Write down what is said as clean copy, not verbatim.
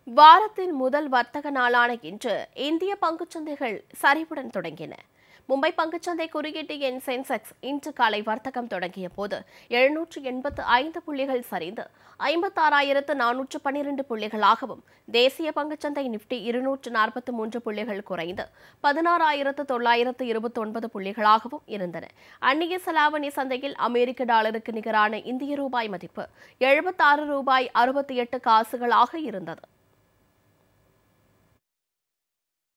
வாரத்தின் முதல் வர்த்தக நாளான இன்று இந்திய பங்குச்சந்தைகள் சரிவுடன் தொடங்கின. மும்பை பங்குச்சந்தை குறியீட்டு எண் சென்செக்ஸ் இன்று காலை வர்த்தகம் தொடங்கிய போது 785 புள்ளிகள் சரிந்து 56,412 புள்ளிகளாகவும், தேசிய பங்குச்சந்தை நிப்டி 243 புள்ளிகள் குறைந்து 16,929 புள்ளிகளாகவும் இருந்தன. அந்நிய செலாவணி சந்தையில் அமெரிக்க டாலருக்கு நிகரான இந்திய ரூபாய் மதிப்பு 76 ரூபாய் 68 காசுகளாக இருந்தது.